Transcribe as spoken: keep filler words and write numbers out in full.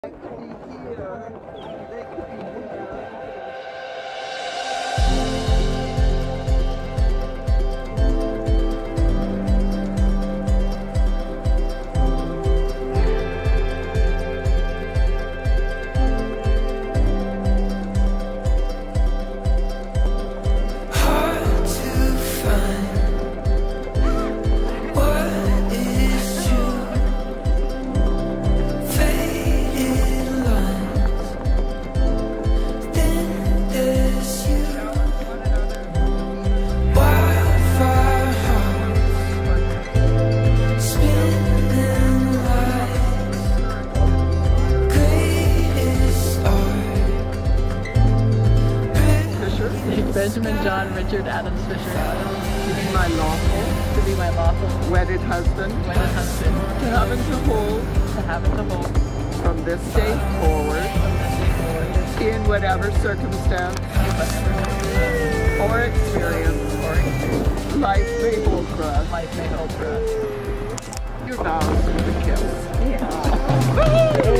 They could be here. They could be here. Benjamin John Richard Adams Fisher. To be my lawful, To be my lawful wedded husband, wedded husband. to have and to hold, To have and to hold. from this day forward, From this day forward. in whatever circumstance or experience Or experience. life may hold for us. Life may hold for us. Your vows with a kiss. Yeah.